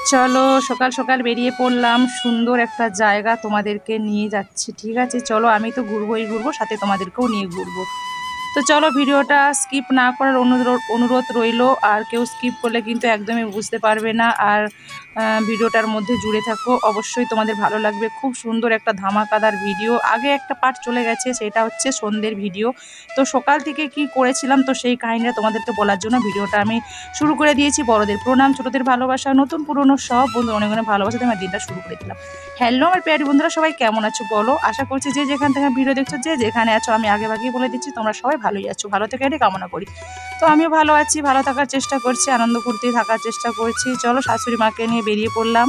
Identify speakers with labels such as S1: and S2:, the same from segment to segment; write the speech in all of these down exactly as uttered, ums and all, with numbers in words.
S1: চলো সকাল সকাল বেরিয়ে পড়লাম, সুন্দর একটা জায়গা তোমাদেরকে নিয়ে যাচ্ছি। ঠিক আছে, চলো আমি তো ঘুরবোই ঘুরবো, সাথে তোমাদেরকেও নিয়ে ঘুরবো। তো চলো ভিডিওটা স্কিপ না করার অনুরোধ অনুরোধ রইলো, আর কেউ স্কিপ করলে কিন্তু একদমই বুঝতে পারবে না। আর ভিডিওটার মধ্যে জুড়ে থাকো, অবশ্যই তোমাদের ভালো লাগবে। খুব সুন্দর একটা ধামাকাদার ভিডিও। আগে একটা পার্ট চলে গেছে, সেটা হচ্ছে সন্ধ্যের ভিডিও। তো সকাল থেকে কি করেছিলাম, তো সেই কাহিনীটা তোমাদেরকে বলার জন্য ভিডিওটা আমি শুরু করে দিয়েছি। বড়দের প্রণাম, ছোটদের ভালোবাসা, নতুন পুরনো সব বন্ধু অনেক অনেক ভালোবাসা দিয়ে আমার দিনটা শুরু করে দিলাম। হ্যালো আমার প্রিয় বন্ধুরা, সবাই কেমন আছো বলো? আশা করছি যে যেখান থেকে ভিডিও দেখছো, যে যেখানে আছো, আমি আগে ভাগেই বলে দিচ্ছি তোমরা সবাই ভালোই আছো, ভালো থেকে এটাই কামনা করি। তো আমিও ভালো আছি, ভালো থাকার চেষ্টা করছি, আনন্দ করতেই থাকার চেষ্টা করছি। চলো শাশুড়ি মাকে নিয়ে বেরিয়ে পড়লাম।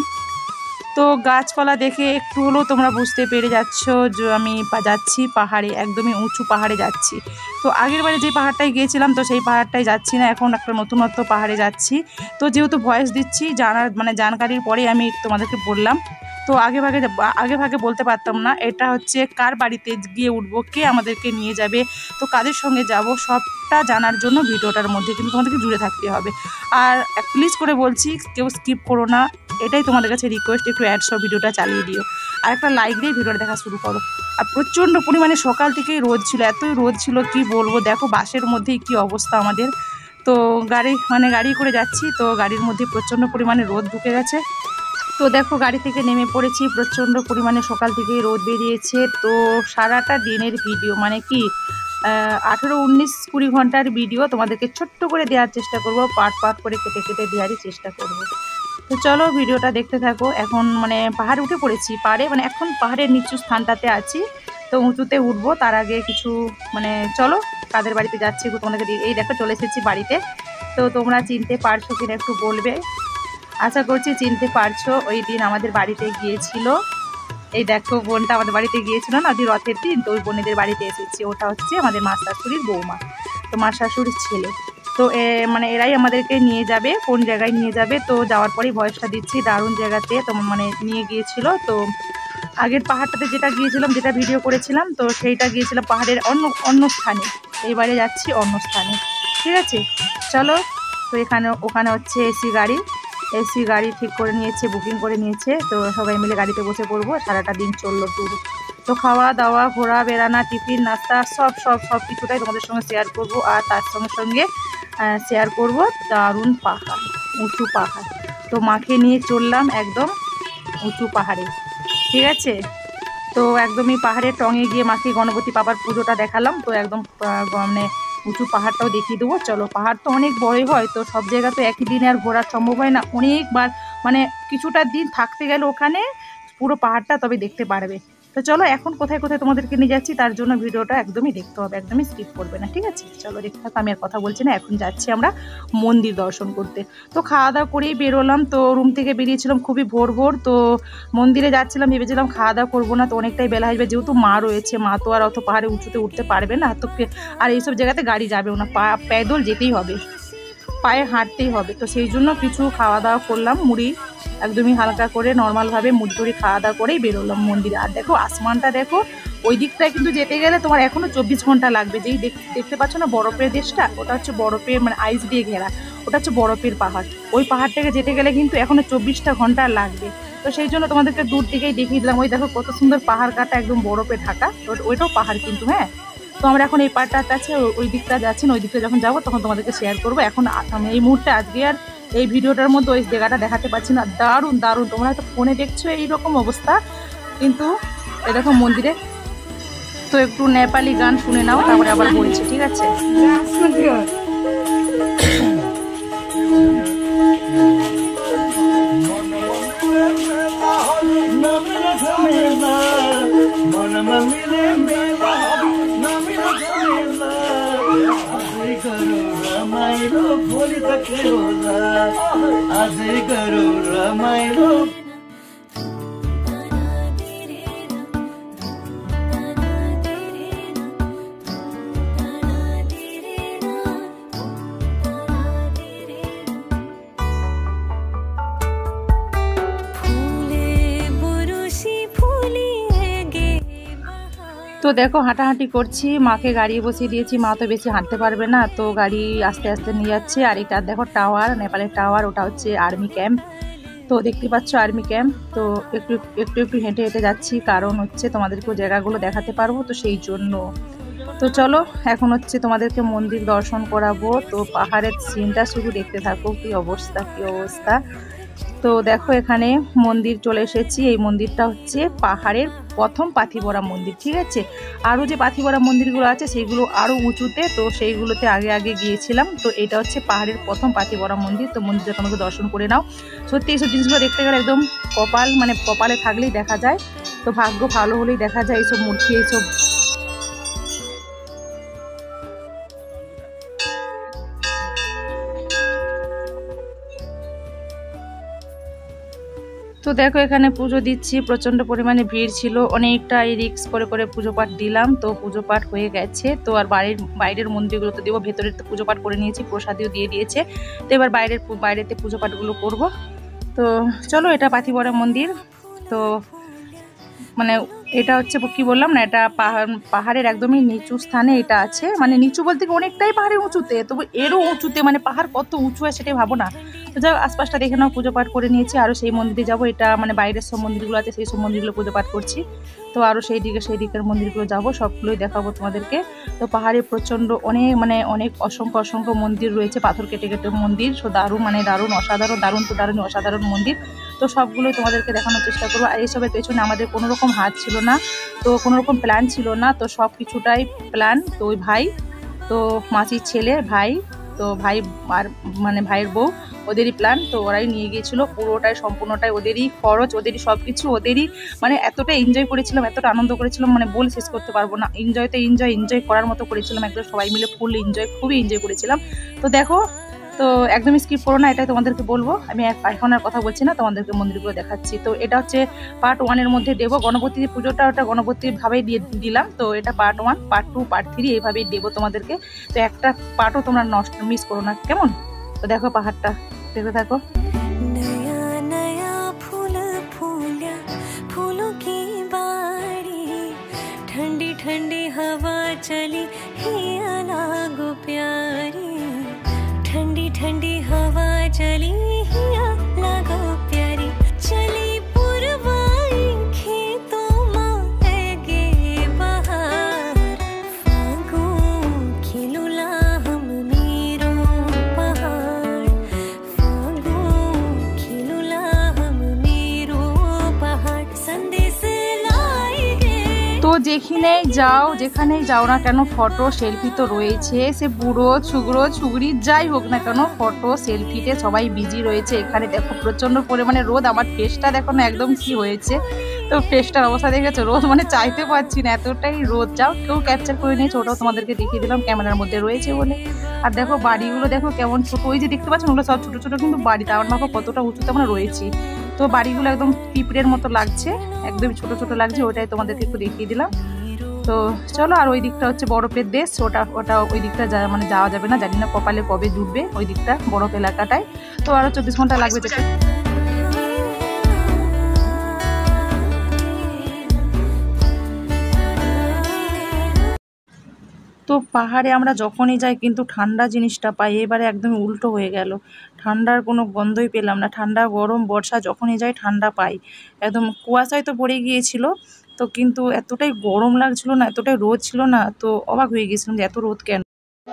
S1: তো গাছপালা দেখে একটু হলেও তোমরা বুঝতে পেরে যাচ্ছ যে আমি যাচ্ছি পাহাড়ে, একদমই উঁচু পাহাড়ে যাচ্ছি। তো আগের বারে যে পাহাড়টায় গিয়েছিলাম, তো সেই পাহাড়টায় যাচ্ছি না, এখন একটা নতুনত্ব পাহাড়ে যাচ্ছি। তো যেহেতু ভয়েস দিচ্ছি, জানার মানে জানকারির পরেই আমি তোমাদেরকে বললাম। তো আগে ভাগে আগে ভাগে বলতে পারতাম না এটা হচ্ছে কার বাড়িতে গিয়ে উঠবো, কে আমাদেরকে নিয়ে যাবে, তো কাদের সঙ্গে যাব, সবটা জানার জন্য ভিডিওটার মধ্যে কিন্তু তোমাদেরকে জুড়ে থাকতে হবে। আর প্লিজ করে বলছি, কেউ স্কিপ করো না, এটাই তোমাদের কাছে রিকোয়েস্ট। একটু অ্যাডস ভিডিওটা চালিয়ে দিও, আর একটা লাইক দিয়ে ভিডিওটা দেখা শুরু করো। আর প্রচণ্ড পরিমাণে সকাল থেকেই রোদ ছিল, এতই রোদ ছিল কি বলবো। দেখো বাসের মধ্যেই কি অবস্থা আমাদের। তো গাড়ি মানে গাড়ি করে যাচ্ছি, তো গাড়ির মধ্যে প্রচণ্ড পরিমাণে রোদ ঢুকে গেছে। তো দেখো গাড়ি থেকে নেমে পড়েছি, প্রচণ্ড পরিমাণে সকাল থেকেই রোদ বেরিয়েছে। তো সারাটা দিনের ভিডিও মানে কি আঠেরো উনিশ কুড়ি ঘন্টার ভিডিও তোমাদেরকে ছোট্ট করে দেওয়ার চেষ্টা করব, পার্ট পার্ট করে কেটে কেটে দেওয়ারই চেষ্টা করব। তো চলো ভিডিওটা দেখতে থাকো। এখন মানে পাহাড়ে উঠে পড়েছি, পাহাড়ে মানে এখন পাহাড়ের নিচু স্থানটাতে আছি। তো উঁচুতে উঠবো, তার আগে কিছু মানে চলো কাদের বাড়িতে যাচ্ছি তোমাদেরকে। এই দেখো চলে এসেছি বাড়িতে। তো তোমরা চিনতে পারছো কিনা একটু বলবে, আশা করছি চিনতে পারছো। ওই দিন আমাদের বাড়িতে গিয়েছিল, এই দেখো বোনটা আমাদের বাড়িতে গিয়েছিল না ওই রথের দিন, তো ওই বোনেদের বাড়িতে এসেছি। ওটা হচ্ছে আমাদের মা শাশুড়ির বৌমা, তো মা শাশুড়ির ছেলে। তো মানে এরাই আমাদেরকে নিয়ে যাবে, কোন জায়গায় নিয়ে যাবে তো যাওয়ার পরেই ভয়েসটা দিচ্ছি। দারুণ জায়গাতে তো মানে নিয়ে গিয়েছিল। তো আগের পাহাড়টাতে যেটা গিয়েছিলাম, যেটা ভিডিও করেছিলাম, তো সেইটা গিয়েছিলাম পাহাড়ের অন্য অন্য স্থানে, এইবারে যাচ্ছি অন্য স্থানে। ঠিক আছে চলো। তো এখানে ওখানে হচ্ছে এসি গাড়ি, এসি গাড়ি ঠিক করে নিয়েছে, বুকিং করে নিয়েছে। তো সবাই মিলে গাড়িতে বসে পড়বো, সারাটা দিন চললো ট্যুর। তো খাওয়া দাওয়া, ঘোরা বেড়ানা, টিফিন নাস্তা সব সব সব কিছুটাই তোমাদের সঙ্গে শেয়ার করব। আর তার সঙ্গে সঙ্গে শেয়ার করব দারুণ পাহাড়, উঁচু পাহাড়। তো মাকে নিয়ে চললাম একদম উঁচু পাহাড়ে। ঠিক আছে, তো একদমই পাহাড়ের টঙে গিয়ে মাকে গণপতি বাবার পুজোটা দেখালাম। তো একদম মানে উঁচু পাহাড়টাও দেখিয়ে দেবো। চলো, পাহাড় তো অনেক বড়ই হয়, তো সব জায়গা তো একই দিনে আর ঘোরা সম্ভব হয় না, অনেকবার মানে কিছুটা দিন থাকতে গেলে ওখানে পুরো পাহাড়টা তবে দেখতে পারবে। তো চলো এখন কোথায় কোথায় তোমাদেরকে নিয়ে যাচ্ছি, তার জন্য ভিডিওটা একদমই দেখতে হবে, একদমই স্কিপ করবে না। ঠিক আছে চলো দেখতে থাকো, আমি আর কথা বলছি না। এখন যাচ্ছি আমরা মন্দির দর্শন করতে। তো খাওয়া দাওয়া করেই বেরোলাম, তো রুম থেকে বেরিয়েছিলাম খুবই ভোর ভোর। তো মন্দিরে যাচ্ছিলাম, ভেবেছিলাম খাওয়া দাওয়া করবো না, তো অনেকটাই বেলা আসবে, যেহেতু মা রয়েছে, মা তো আর অত পাহাড়ে উঁচুতে উঠতে পারবে না, তো আর এইসব জায়গাতে গাড়ি যাবেও না, পা প্যাদল যেতেই হবে, পায়ে হাঁটতেই হবে। তো সেই জন্য কিছু খাওয়া দাওয়া করলাম, মুড়ি একদমই হালকা করে নর্মালভাবে মুড়ি টুড়ি খাওয়া দাওয়া করেই বেরোলাম মন্দিরে। আর দেখো আসমানটা দেখো, ওই দিকটায় কিন্তু যেতে গেলে তোমার এখনও চব্বিশ ঘন্টা লাগবে। যেই দেখতে পাচ্ছ না বরফের দেশটা, ওটা হচ্ছে বরফের মানে আইস দিয়ে ঘেরা, ওটা হচ্ছে বরফের পাহাড়। ওই পাহাড় থেকে যেতে গেলে কিন্তু এখনও চব্বিশটা ঘন্টা লাগবে। তো সেই জন্য তোমাদেরকে দূর থেকেই দেখিয়ে দিলাম। ওই দেখো কত সুন্দর পাহাড় কাটা, একদম বরফে ঢাকা, ওইটাও পাহাড় কিন্তু। হ্যাঁ, তো আমরা এখন এই পাহাড়টা আছে, ওই দিকটা যাচ্ছি না, ওই দিকটা যখন যাবো তখন তোমাদেরকে শেয়ার করবো। এখন আমি এই মুহূর্তে আজকে আর এই ভিডিওটার মধ্যে ওই জায়গাটা দেখাতে পারছি না। দারুণ দারুণ, তোমরা হয়তো ফোনে দেখছো এইরকম অবস্থা, কিন্তু এরকম মন্দিরে। তো একটু নেপালি গান শুনে নাও, তারপরে আবার বলছি। ঠিক আছে,
S2: रमाइलो भोलि त के होला, आजै गरौँ रमाइलो।
S1: তো দেখো হাঁটাহাঁটি করছি, মাকে গাড়ি বসিয়ে দিয়েছি, মা তো বেশি হাঁটতে পারবে না, তো গাড়ি আস্তে আস্তে নিয়ে যাচ্ছে। আর এটা দেখো টাওয়ার, নেপালের টাওয়ার, ওটা হচ্ছে আর্মি ক্যাম্প। তো দেখতে পাচ্ছ আর্মি ক্যাম্প। তো একটু একটু একটু হেঁটে হেঁটে যাচ্ছি, কারণ হচ্ছে তোমাদেরকেও জায়গাগুলো দেখাতে পারবো, তো সেই জন্য। তো চলো এখন হচ্ছে তোমাদেরকে মন্দির দর্শন করাবো। তো পাহাড়ের সিনটা শুধু দেখতে থাকো, কি অবস্থা কি অবস্থা। তো দেখো এখানে মন্দির চলে এসেছি। এই মন্দিরটা হচ্ছে পাহাড়ের প্রথম পাথিবরা মন্দির, ঠিক আছে। আরও যে পাথিবরা মন্দিরগুলো আছে সেইগুলো আরও উঁচুতে, তো সেইগুলোতে আগে আগে গিয়েছিলাম। তো এটা হচ্ছে পাহাড়ের প্রথম পাথিবরা মন্দির। তো মন্দিরটা তোমাকে দর্শন করে নাও। সত্যি এইসব জিনিসগুলো দেখতে গেলে একদম কপাল, মানে কপালে থাকলেই দেখা যায়। তো ভাগ্য ভালো হলেই দেখা যায় এইসব মূর্তি, এইসব। তো দেখো এখানে পুজো দিচ্ছি, প্রচণ্ড পরিমাণে ভিড় ছিল, অনেকটাই রিক্স করে করে পুজো পাঠ দিলাম। তো পুজো পাঠ হয়ে গেছে। তো আর বাড়ির বাইরের মন্দিরগুলো তো দেবো, ভেতরের তো পুজো পাঠ করে নিয়েছি, প্রসাদিও দিয়ে দিয়েছে। তো এবার বাইরের বাইরেতে পুজো পাঠগুলো করব। তো চলো, এটা পাথিবরা মন্দির। তো মানে এটা হচ্ছে কি বললাম না, এটা পাহাড় পাহাড়ের একদমই নিচু স্থানে এটা আছে। মানে নিচু বলতে অনেকটাই পাহাড়ের উঁচুতে, তবু এরও উঁচুতে, মানে পাহাড় কত উঁচু হয় সেটাই ভাবো না। তো যাই আশপাশটা দেখে নাও, পুজো পাঠ করে নিয়েছি। আরও সেই মন্দিরে যাবো, এটা মানে বাইরের সব মন্দিরগুলো আছে সেই সব মন্দিরগুলো পুজো পাঠ করছি। তো আরও সেই দিকে সেই দিকের মন্দিরগুলো যাবো, সবগুলোই দেখাবো তোমাদেরকে। তো পাহাড়ে প্রচণ্ড অনেক মানে অনেক অসংখ্য অসংখ্য মন্দির রয়েছে, পাথর কেটে কেটে মন্দির। সো দারুণ, মানে দারুণ, অসাধারণ, দারুণ তো দারুণ অসাধারণ মন্দির। তো সবগুলোই তোমাদেরকে দেখানোর চেষ্টা করবো। আর এইসবের পেছনে আমাদের কোনো রকম হাত ছিল না, তো কোনো রকম প্ল্যান ছিল না। তো সব কিছুটাই প্ল্যান। তো ওই ভাই, তো মাসির ছেলে ভাই, তো ভাই আর মানে ভাইয়ের বউ, ওদেরই প্ল্যান। তো ওরাই নিয়ে গিয়েছিলো, পুরোটাই সম্পূর্ণটাই ওদেরই খরচ, ওদেরই সব কিছু, ওদেরই। মানে এতটা এনজয় করেছিলাম, এতটা আনন্দ করেছিলাম, মানে বলে শেষ করতে পারবো না। এনজয়তে এনজয় এনজয় করার মতো করেছিলাম, একদম সবাই মিলে ফুল এনজয়, খুবই এনজয় করেছিলাম। তো দেখো, তো একদমই স্কিপ করো না, এটাই তোমাদেরকে বলবো। আমি এখন আর কথা বলছি না, তোমাদেরকে মন্দিরগুলো দেখাচ্ছি। তো এটা হচ্ছে পার্ট ওয়ানের মধ্যে দেবো। গণপতি পুজোটা ওটা গণপতির ভাবেই দিয়ে দিলাম। তো এটা part one, part two, part three এইভাবেই দেবো তোমাদেরকে। তো একটা পার্টও তোমরা নষ্ট মিস করো না, কেমন? তো দেখো পাহাড়টা, দেখতে থাকো।
S3: नया नया फूल फूल्या फूलों की बाड़ी ठंडी ठंडी हवा चली हिया लागो प्यारी ठंडी ठंडी हवा चली हिया लागो प्यारी चली पुरवाई खेतों में गे बहार फागुन खिलुला हम मीरो पहाड़ फागुन खिलुला हम मीरो पहाड़ संदेश लाई गे।
S1: তো যেখানেই যাও যেখানেই যাও না কেন, ফটো সেলফি তো রয়েছে। সে বুড়ো ছুগড়ো ছুগড়ি যাই হোক না কেন, ফটো সেলফিতে সবাই বিজি রয়েছে। এখানে দেখো প্রচণ্ড পরিমাণে রোদ, আমার ফেসটা দেখো না একদম কি হয়েছে। তো ফেসটার অবস্থা দেখেছো, রোদ মানে চাইতে পারছি না, এতটাই রোদ। যাও, কেউ ক্যাপচার করে নিয়েছে, ওটাও তোমাদেরকে দেখিয়ে দিলাম ক্যামেরার মধ্যে রয়েছে বলে। আর দেখো বাড়িগুলো দেখো কেমন ছোট, ওই যে দেখতে পাচ্ছ ওগুলো সব ছোটো ছোটো কিন্তু বাড়ি, তার ভাবো কতটা উঁচুতে আমরা রয়েছি। তো বাড়িগুলো একদম পিঁপড়ের মতো লাগছে, একদম ছোট ছোট লাগছে, ওটাই তোমাদেরকে একটু দেখিয়ে দিলাম। তো চলো, আর ওই দিকটা হচ্ছে বরফের দেশ, ওটা ওটা ওই দিকটা যা মানে যাওয়া যাবে না, জানি না কপালে কবে ডুববে ওই দিকটা, বরফ এলাকাটায়। তো আরও চব্বিশ ঘন্টা লাগবে যেতে। তো পাহাড়ে আমরা যখনই যাই কিন্তু ঠান্ডা জিনিসটা পাই, এবারে একদমই উল্টো হয়ে গেল। ঠান্ডার কোনো গন্ধই পেলাম না, ঠান্ডা গরম বর্ষা যখনই যাই ঠান্ডা পাই। একদম কুয়াশায় তো পড়ে গিয়েছিল, তো কিন্তু এতটাই গরম লাগছিল না, এতটাই রোদ ছিল না, তো অবাক হয়ে গিয়েছিলাম যে এত রোদ কেন।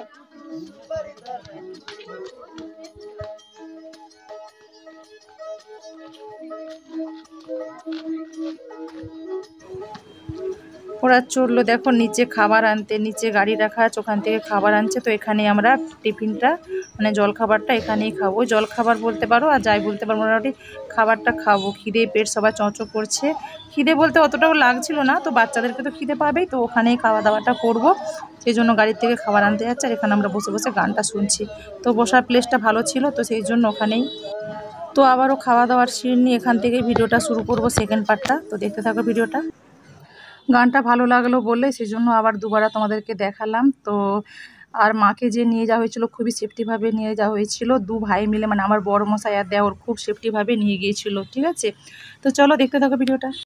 S1: ওরা চললো দেখো নিচে খাবার আনতে, নিচে গাড়ি রাখা আছে, ওখান থেকে খাবার আনছে। তো এখানে আমরা টিফিনটা মানে জল খাবারটা এখানেই খাবো, জল খাবার বলতে পারো আর যাই বলতে পারো, মোটামুটি খাবারটা খাবো। খিদে পেট সবাই চঁচো করছে, খিদে বলতে অতটাও লাগছিল না, তো বাচ্চাদেরকে তো খিদে পাবেই, তো ওখানেই খাওয়া দাওয়াটা করবো। সেই জন্য গাড়ির থেকে খাবার আনতে যাচ্ছে, আর এখানে আমরা বসে বসে গানটা শুনছি। তো বসার প্লেসটা ভালো ছিল, তো সেই জন্য ওখানেই। তো আবারও খাওয়া দাওয়ার সিন নিয়ে এখান থেকে ভিডিওটা শুরু করব, সেকেন্ড পার্টটা। তো দেখতে থাকো ভিডিওটা। গানটা ভালো লাগলো বলে সেই জন্য আবার দুবার তোমাদেরকে দেখালাম। তো আর মাকে যে নিয়ে যাওয়া হয়েছিল খুবই সেফটিভাবে নিয়ে যাওয়া হয়েছিল, দু ভাই মিলে, মানে আমার বড় মশাই আর দেওর খুব সেফটিভাবে নিয়ে গিয়েছিল, ঠিক আছে। তো চলো দেখতে থাকো ভিডিওটা।